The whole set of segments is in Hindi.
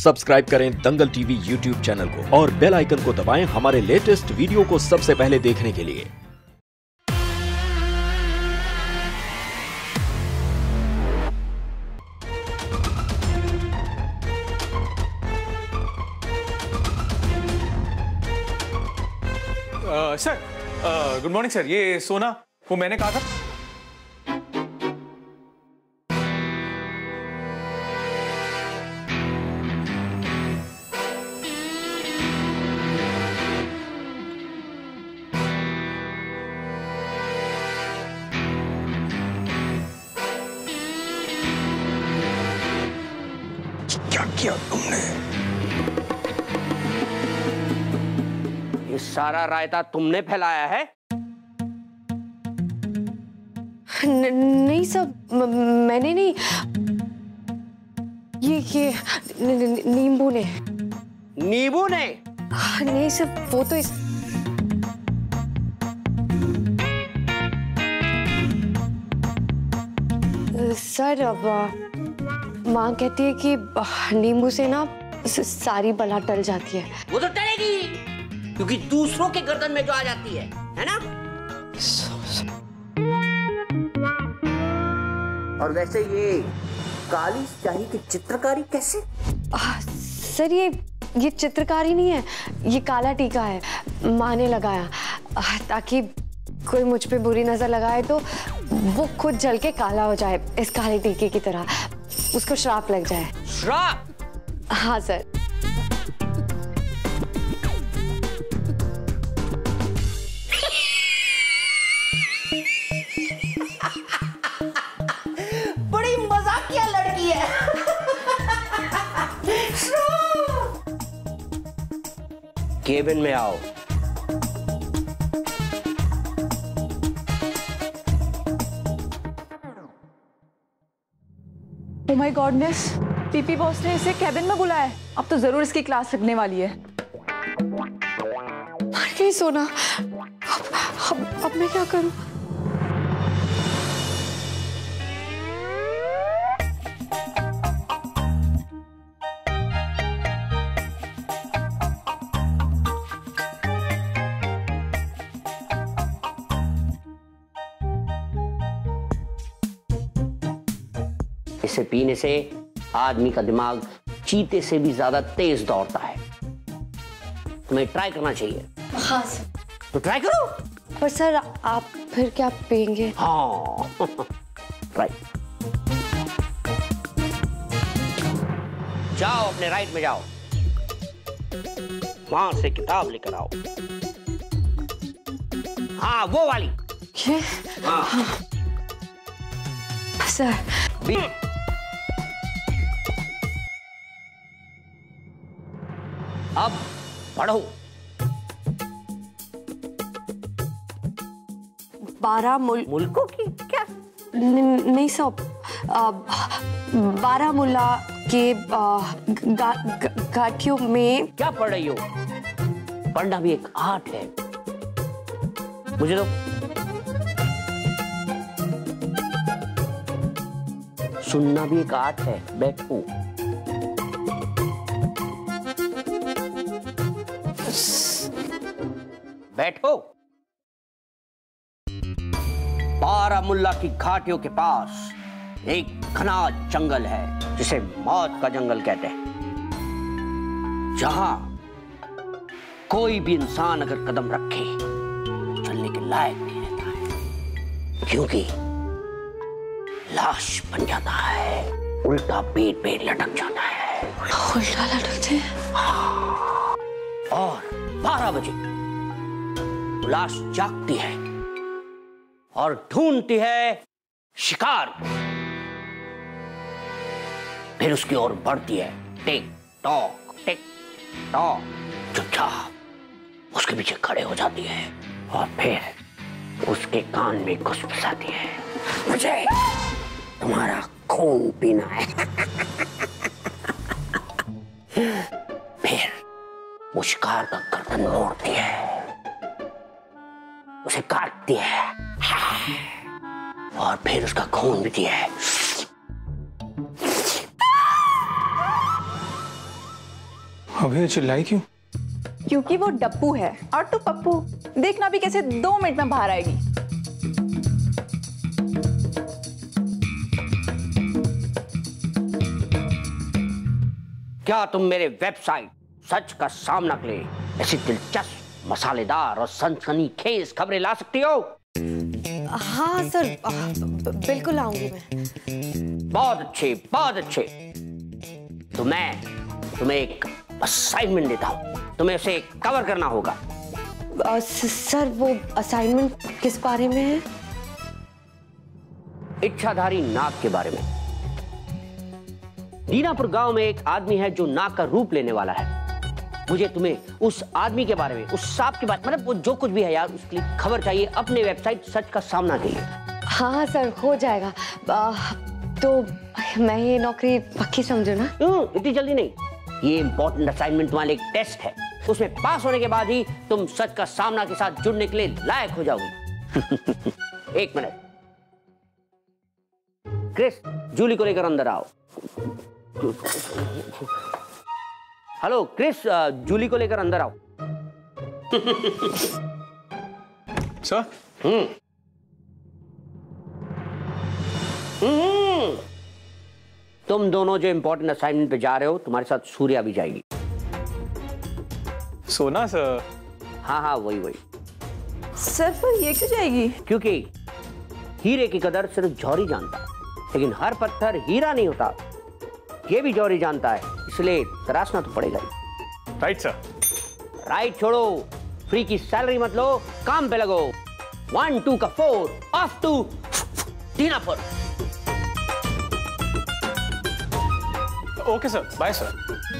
सब्सक्राइब करें दंगल टीवी यूट्यूब चैनल को और बेल आइकन को दबाएं हमारे लेटेस्ट वीडियो को सबसे पहले देखने के लिए। सर गुड मॉर्निंग सर, ये सोना वो मैंने कहा था। क्या किया तुमने? ये सारा रायता तुमने फैलाया है? नहीं सब मैंने नहीं, ये नींबू ने। नींबू ने? नहीं सब वो तो सर अब माँ कहती है कि नींबू से ना सारी बला टल जाती है। वो तो टलेगी क्योंकि दूसरों के गर्दन में जो आ जाती है ना? और वैसे ये काली स्याही की चित्रकारी कैसे? सर ये चित्रकारी नहीं है, ये काला टीका है, माँ ने लगाया ताकि कोई मुझ पे बुरी नजर लगाए तो वो खुद जल के काला हो जाए, इस काले टीके की तरह, उसको श्राप लग जाए। श्राप? हाँ सर। बड़ी मजाकिया लड़की है। केबिन में आओ। Oh my godness, PP boss ने इसे कैबिन में बुलाया है। अब तो जरूर इसकी क्लास लगने वाली है। मर गई सोना। अब मैं क्या करूं? इसे पीने से आदमी का दिमाग चीते से भी ज्यादा तेज दौड़ता है। तुम्हें ट्राई करना चाहिए। हाँ सर। तो ट्राई करो। पर सर आप फिर क्या पिएंगे? हाँ राइट। जाओ अपने राइट में जाओ, वहां से किताब लेकर आओ। हाँ वो वाली। ये? हाँ। सर अब पढ़ो। 12 मुल्कों की क्या? नहीं सब 12 मुल्ला के गाठियों में। क्या पढ़ रही हो? पढ़ना भी एक आर्ट है। मुझे तो सुनना भी एक आर्ट है। बैठो। बैठो। बारामुल्ला की घाटियों के पास एक घना जंगल है जिसे मौत का जंगल कहते हैं, जहां कोई भी इंसान अगर कदम रखे चलने के लायक नहीं रहता है, क्योंकि लाश बन जाता है, उल्टा पेट पे लटक जाता है। उल्टा लटकते हैं? और 12 बजे लाश जागती है और ढूंढती है शिकार को। फिर उसकी ओर बढ़ती है, टिक टॉक टिक टॉक। चुपचाप उसके पीछे खड़े हो जाती है और फिर उसके कान में घुसपसाती है, मुझे तुम्हारा खून पीना है। फिर वो शिकार का गर्दन मोड़ती है, उसे काटती है और फिर उसका खून पीती है। अबे चिल्लाई क्यों? क्योंकि वो डप्पू है और तू पप्पू। देखना भी कैसे 2 मिनट में बाहर आएगी। क्या तुम मेरे वेबसाइट सच का सामना के लिए ऐसी दिलचस्प, मसालेदार और सनसनीखेज खबरें ला सकती हो? हाँ सर, बिल्कुल आऊंगी मैं। बहुत अच्छे, बहुत अच्छे। तो मैं तुम्हें एक असाइनमेंट देता हूँ, तुम्हें उसे कवर करना होगा। सर वो असाइनमेंट किस बारे में है? इच्छाधारी नाग के बारे में। दीनापुर गांव में एक आदमी है जो नाग का रूप लेने वाला है। मुझे तुम्हें उस आदमी के बारे में, उस सांप के बारे में, मतलब वो जो कुछ भी है यार, उसके लिए खबर चाहिए अपने वेबसाइट सच का सामना के लिए। हाँ सर, हो जाएगा। तो मैं ये नौकरी पक्की समझू ना? इतनी जल्दी नहीं। ये इंपॉर्टेंट असाइनमेंट तुम्हारे एक टेस्ट है, उसमें पास होने के बाद ही तुम सच का सामना के साथ जुड़ने के लिए लायक हो जाओगी। 1 मिनट। क्रिस, जूली को लेकर अंदर आओ। हेलो क्रिस, जूली को लेकर अंदर आओ। सर? तुम दोनों जो इंपॉर्टेंट असाइनमेंट पे जा रहे हो, तुम्हारे साथ सूर्या भी जाएगी। सोना सर? हाँ, वही। सर पर ये क्यों जाएगी? क्योंकि हीरे की कदर सिर्फ जौहरी जानता है, लेकिन हर पत्थर हीरा नहीं होता, ये भी जौहरी जानता है, इसलिए तराशना तो पड़ेगा ही। Right sir. राइट छोड़ो, फ्री की सैलरी मत लो, काम पे लगो। 1 2 का 4, off to Dinapur. Okay sir, bye sir.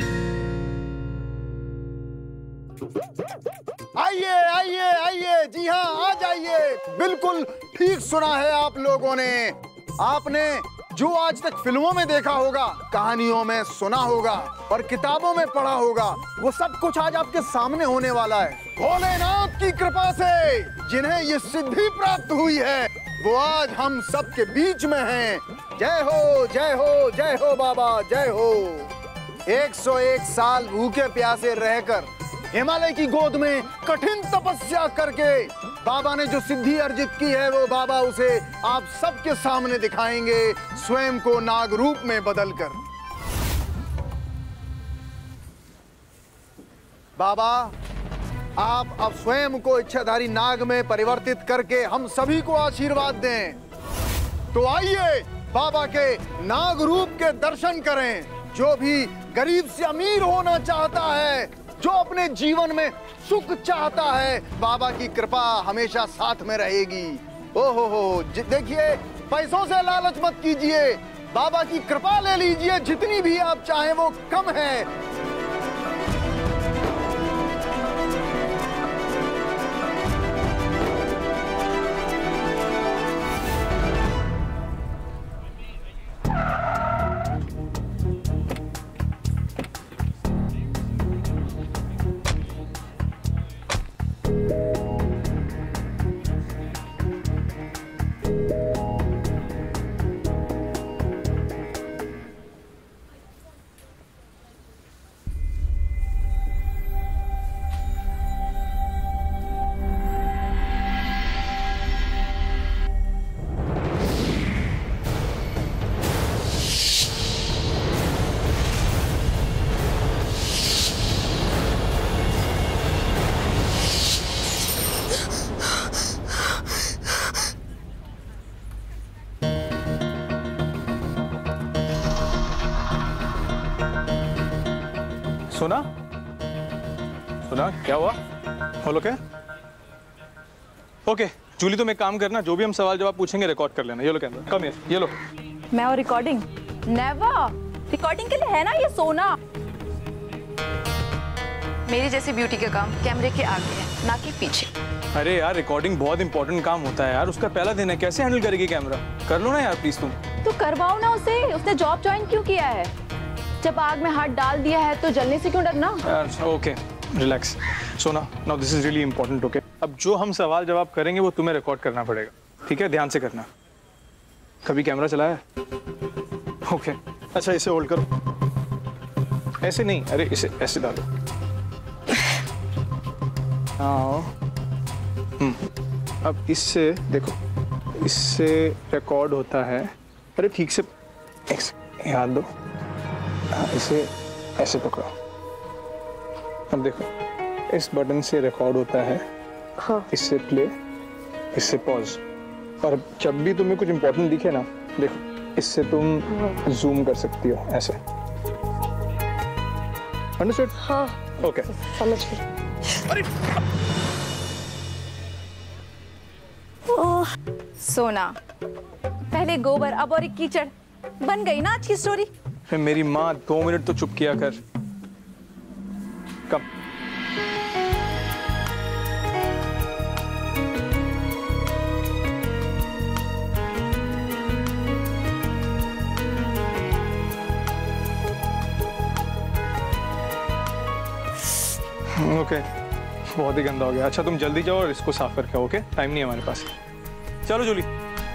आइए, जी हाँ, आ जाइए। बिल्कुल ठीक सुना है आप लोगों ने। आपने जो आज तक फिल्मों में देखा होगा, कहानियों में सुना होगा और किताबों में पढ़ा होगा, वो सब कुछ आज आपके सामने होने वाला है। भोलेनाथ की कृपा से जिन्हें ये सिद्धि प्राप्त हुई है, वो आज हम सबके बीच में हैं। जय हो, जय हो, जय हो बाबा, जय हो। 101 साल भूखे प्यासे रहकर हिमालय की गोद में कठिन तपस्या करके बाबा ने जो सिद्धि अर्जित की है, वो बाबा उसे आप सबके सामने दिखाएंगे, स्वयं को नाग रूप में बदलकर। बाबा, आप अब स्वयं को इच्छाधारी नाग में परिवर्तित करके हम सभी को आशीर्वाद दें। तो आइए बाबा के नाग रूप के दर्शन करें। जो भी गरीब से अमीर होना चाहता है, जो अपने जीवन में सुख चाहता है, बाबा की कृपा हमेशा साथ में रहेगी। ओहो, देखिए, पैसों से लालच मत कीजिए, बाबा की कृपा ले लीजिए, जितनी भी आप चाहें वो कम है। सुना क्या हुआ? बोलो क्या? ओके जूली, तुम एक काम करना, जो भी हम सवाल जवाब पूछेंगे रिकॉर्ड कर लेना। ये लो कैमरा, कम हियर, ये लो। मैं और रिकॉर्डिंग? नेवर। रिकॉर्डिंग के लिए है ना ये सोना। मेरी जैसी ब्यूटी का काम कैमरे के आगे है, ना कि पीछे। अरे यार, रिकॉर्डिंग बहुत इंपॉर्टेंट काम होता है यार, उसका पहला दिन है, कैसे हैंडल करेगी कैमरा? कर लो ना यार प्लीज तुम। तो करवाओ ना उसे, उसने जॉब ज्वाइन क्यों किया है? जब आग में हाथ डाल दिया है तो जलने से क्यों डरना? Okay relax. Sona, now this is really important. Okay, अब जो हम सवाल जवाब करेंगे वो तुम्हें रिकॉर्ड करना पड़ेगा, ठीक है? ध्यान से करना। कभी कैमरा चलाया है? ओके, अच्छा इसे होल्ड करो। ऐसे नहीं, अरे इसे ऐसे डालो। आओ। अब इससे देखो, इससे रिकॉर्ड होता है। अरे ठीक से याद दो। हाँ, इसे ऐसे पकड़ो। अब देखो, इस बटन से रिकॉर्ड होता है। हाँ। इससे प्ले, इससे पॉज। और जब भी तुम्हें कुछ इंपॉर्टेंट दिखे ना, देखो इससे तुम जूम कर सकती हो ऐसे। अंडरस्टूड? हाँ। ओके, समझ गई। अरे सोना, पहले गोबर अब और एक कीचड़, बन गई ना अच्छी स्टोरी। मेरी माँ 2 मिनट तो चुप किया कर। कब ओके, बहुत ही गंदा हो गया। अच्छा तुम जल्दी जाओ और इसको साफ करके आओ। ओके, टाइम नहीं है हमारे पास। चलो जूली।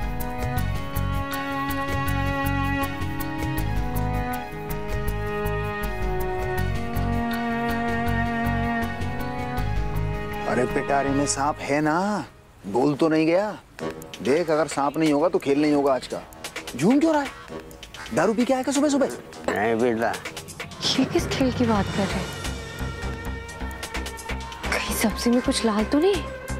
अरे पिटारी में सांप है ना, बोल तो नहीं गया। देख, अगर सांप नहीं होगा तो खेल नहीं होगा आज का। झूम क्यों रहा है? दारू पी के आएगा सुबह सुबह? नहीं बेटा, ये किस खेल की बात कर रहे हैं? कहीं सब्जी में कुछ लाल तो नहीं?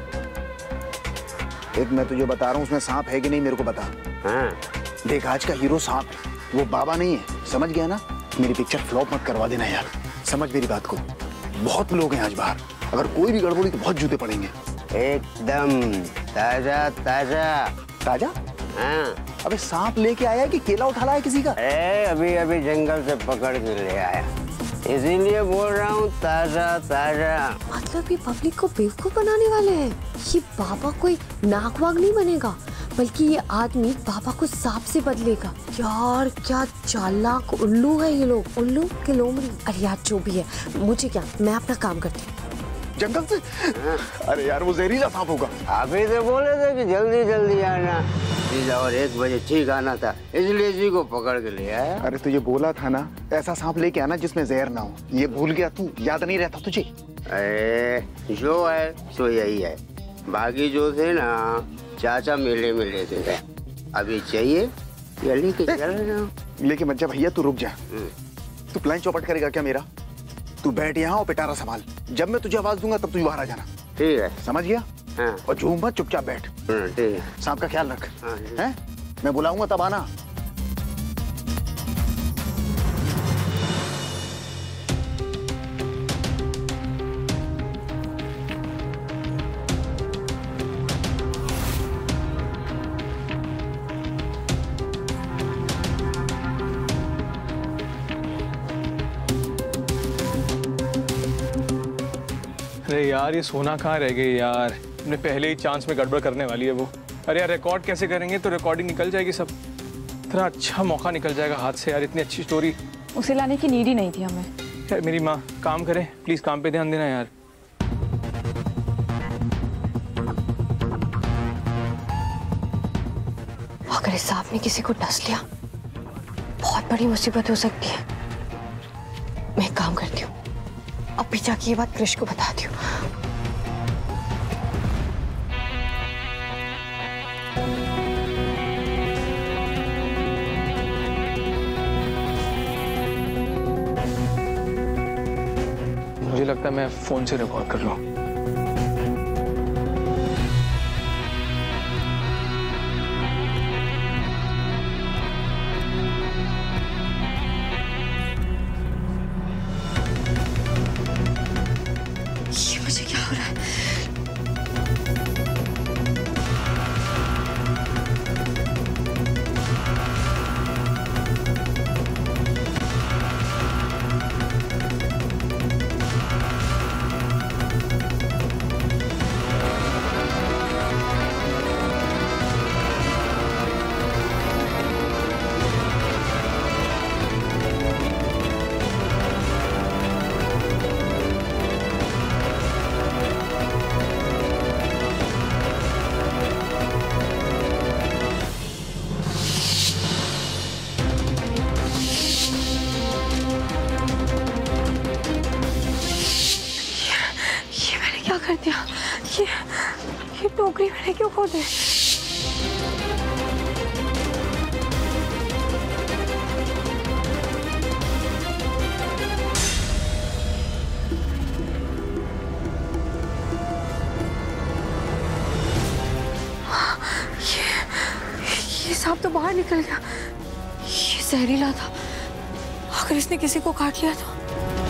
एक मैं तुझे बता रहा हूँ, उसमें सांप है कि नहीं मेरे को बता। हाँ देख, आज का हीरो सांप है, वो बाबा नहीं है। समझ गया ना? मेरी पिक्चर फ्लॉप मत करवा देना यार, समझ मेरी बात को। बहुत लोग हैं आज बाहर, अगर कोई भी गड़बड़ी तो बहुत जूते पड़ेंगे। एकदम ताजा ताजा। ताजा? हाँ। अबे सांप लेके आया है कि केला उठा लाया किसी का? अभी अभी जंगल से पकड़ के ले आया, इसीलिए बोल रहा हूँ ताजा ताजा। मतलब ये पब्लिक को बेवकूफ बनाने वाले हैं। ये बाबा कोई नाक वाग नहीं बनेगा, बल्कि ये आदमी बाबा को सांप से बदलेगा। यार क्या चालाक उल्लू है ये लोग। उल्लू के लोमड़ी। अरे यार जो भी है, मुझे क्या, मैं अपना काम करती हूँ। जंगल से? अरे यार वो जहरीला सांप होगा। आप ही तो बोले थे कि जल्दी जल्दी आना, और 1 बजे ठीक आना था, इसलिए इसी को पकड़ के ले आया। अरे तुझे बोला था ना, ऐसा सांप लेके आना जिसमें जहर ना हो। ये भूल गया तू? याद नहीं रहता तुझे? अरे जो है सो यही है। बाकी जो थे ना, चाचा मेले में लेते थे। अभी चाहिए या लेके चल रहा हूँ। लेके मत जा भैया, तू रुक जा। तू प्लान चौपट करेगा क्या मेरा? तू बैठ यहाँ और पिटारा संभाल। जब मैं तुझे आवाज दूंगा तब तू बाहर आ जाना। ठीक है, समझ गया? हाँ। और झूम मत, चुपचाप बैठ। ठीक है। सांप का ख्याल रख। हाँ। हैं? मैं बुलाऊंगा तब आना। अरे यार ये सोना कहाँ रह गई यार, हमने पहले ही चांस में गड़बड़ करने वाली है वो। अरे यार रिकॉर्ड कैसे करेंगे, तो रिकॉर्डिंग निकल जाएगी सब। इतना अच्छा मौका निकल जाएगा हाथ से यार, इतनी अच्छी स्टोरी। उसे लाने की नीड ही नहीं थी हमें। यार मेरी माँ, काम करें प्लीज, काम पे ध्यान देना यार। अगर इस सांप ने किसी को डस लिया, बहुत बड़ी मुसीबत हो सकती है। मैं एक काम करती हूँ, अब भी जाके ये बात कृष को बताती हूँ। मुझे लगता है मैं फोन से रिकॉर्ड कर लूँ। ये मुझे क्या हो रहा है? कर दिया? ये टोकरी मैंने क्यों खो दी? ये सांप तो बाहर निकल गया। ये जहरीला था। अगर इसने किसी को काट लिया तो?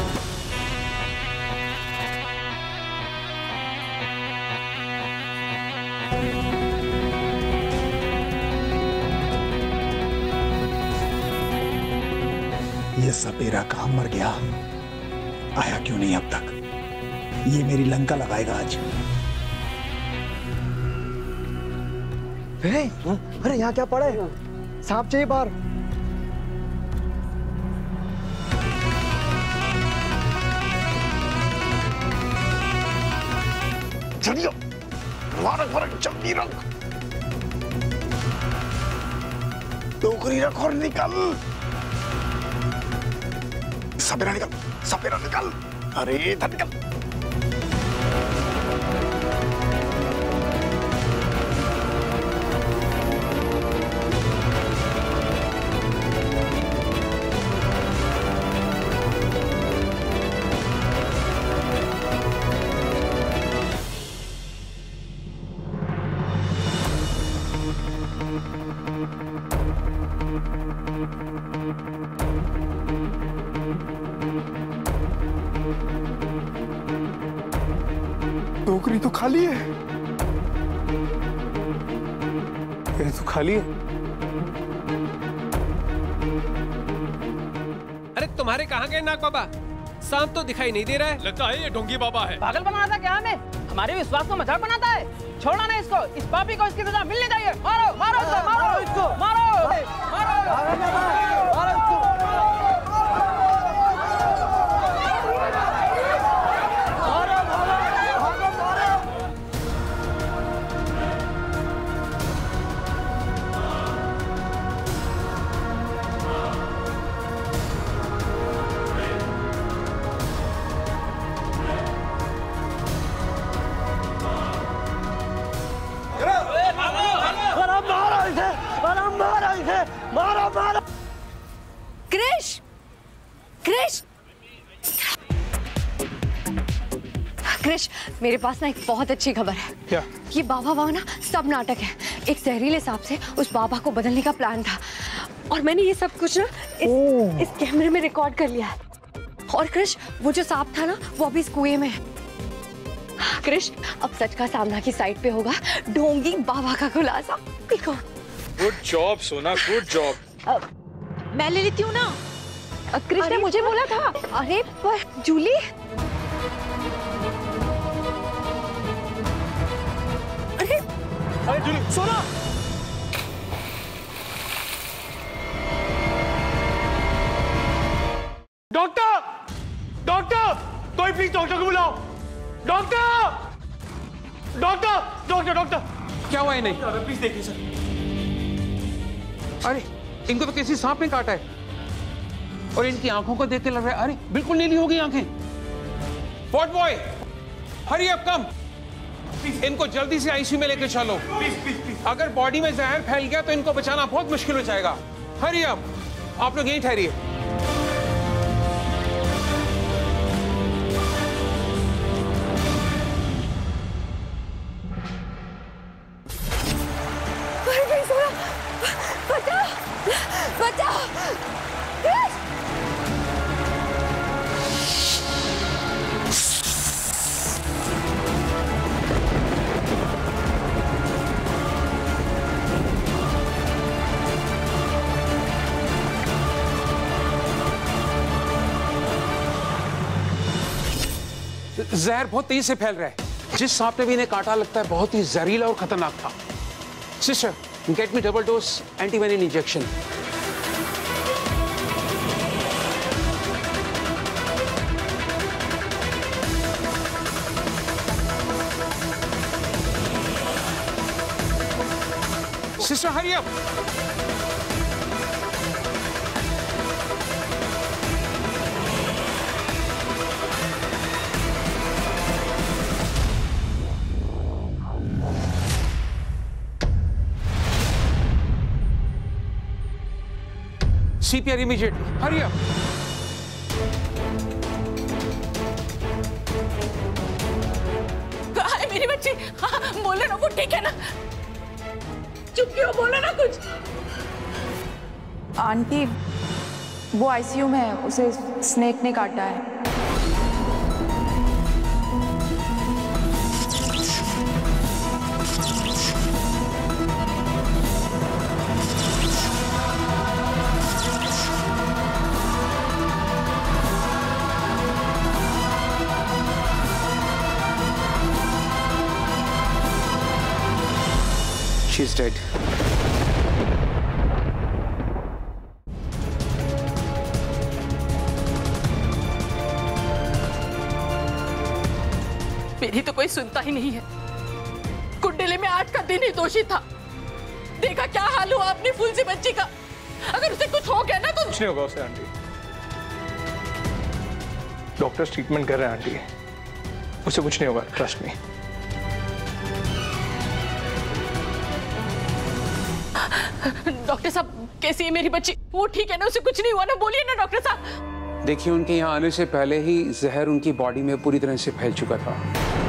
ये सपेरा कहाँ मर गया? आया क्यों नहीं अब तक? ये मेरी लंका लगाएगा आज। अरे यहाँ क्या पड़ा है? सांप चाहिए बाहर। चलियो, फरक जल्दी रख। टोकरी रख और निकल। सपेरा निकल, सपेरा निकल। अरे इधर निकल। टोकरी तो खाली है। ये तो खाली है। अरे तुम्हारे कहाँ गए नाग बाबा? सांप तो दिखाई नहीं दे रहा है। लगता है ये ढोंगी बाबा है। पागल बनाना था क्या हमें? हमारे विश्वास को मजाक बनाता है। छोड़ना नहीं इसको। इस पापी को इसकी सजा मिलनी चाहिए। मारो मारो इसको, मारो इसको, मारो मारो इसको। क्रिश, क्रिश, क्रिश, मेरे पास ना एक बहुत अच्छी खबर है। क्या? ये बाबा वाह ना सब नाटक है। एक जहरीले सांप से उस बाबा को बदलने का प्लान था और मैंने ये सब कुछ ना इस कैमरे में रिकॉर्ड कर लिया है। और क्रिश, वो जो सांप था ना वो अभी इस कुएं में है। क्रिश, अब सच का सामना की साइड पे होगा ढोंगी बाबा का खुलासा। देखो। Good job Sona, good job. मैं ले लेती हूँ ना। क्रिश ने मुझे बोला था। अरे पर जूली, अरे जूली सोना। डॉक्टर, डॉक्टर, कोई प्लीज डॉक्टर को बुलाओ। Doctor, doctor, doctor, doctor. क्या हुआ है? नहीं प्लीज देखिए सर। अरे इनको तो किसी सांप ने काटा है और इनकी आंखों को देख के लग रहा है, अरे बिल्कुल नीली हो गई आंखें। Ward boy, hurry up, come. इनको जल्दी से आईसीयू में लेके चलो। प्लीज। अगर बॉडी में जहर फैल गया तो इनको बचाना बहुत मुश्किल हो जाएगा। हरी अप, आप लोग यहीं ठहरिए। जहर बहुत तेजी से फैल रहा है। जिस सांप ने भी इन्हें काटा लगता है बहुत ही जहरीला और खतरनाक था। Sister, get me double dose antivenin injection. Sister, hurry up. CPR immediately. Hurry up. कहाँ है मेरी बच्ची? हाँ, बोले ना, वो ठीक है ना? चुप क्यों, बोले ना कुछ। आंटी, वो ICU में है, उसे स्नेक ने काटा है। She's dead. मेरी तो कोई सुनता ही नहीं है। कुंडली में 8 का दिन ही दोषी था। देखा क्या हाल हुआ अपनी फूल सी बच्ची का। अगर उसे कुछ हो गया ना तो कुछ नहीं होगा उसे आंटी। डॉक्टर्स ट्रीटमेंट कर रहे हैं आंटी, उसे कुछ नहीं होगा, ट्रस्ट मी। डॉक्टर साहब, कैसी है मेरी बच्ची? वो ठीक है ना? उसे कुछ नहीं हुआ ना? बोलिए ना डॉक्टर साहब। देखिए, उनके यहाँ आने से पहले ही जहर उनकी बॉडी में पूरी तरह से फैल चुका था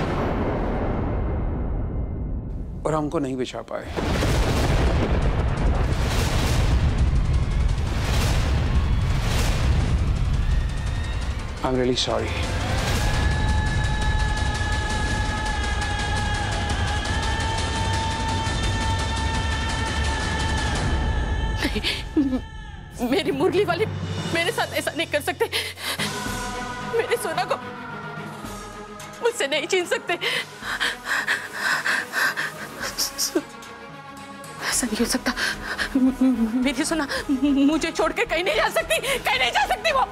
और हमको नहीं बचा पाए। I am really sorry. मेरी मुरली वाली मेरे साथ ऐसा नहीं कर सकते। मेरे सोना को मुझसे नहीं छीन सकते। ऐसा नहीं हो सकता। मेरी सोना मुझे छोड़ के कहीं नहीं जा सकती, कहीं नहीं जा सकती वो।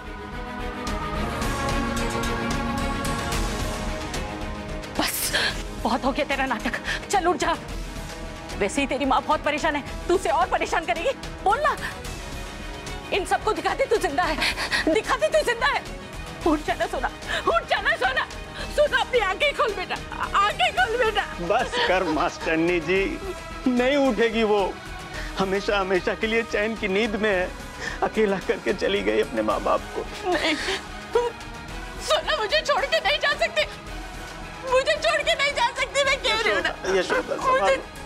बस बहुत हो गया तेरा नाटक, चल उठ जा। वैसे ही तेरी माँ बहुत परेशान है, तू उसे और परेशान करेगी। बोलना, इन सबको दिखाते तू जिंदा है, दिखाते तू जिंदा है। उठ जाना सोना, उठ जाना सोना। सोना अपनी आंखें खोल बेटा, आंखें खोल बेटा। बस कर मास्टरनी जी, नहीं उठेगी वो। हमेशा हमेशा के लिए चैन की नींद में है। अकेला करके चली गई अपने माँ बाप को। नहीं सोना, मुझे छोड़ के नहीं जा सकती, मुझे छोड़ के नहीं जा सकती। मैं कह रही हूँ ना, यशोदा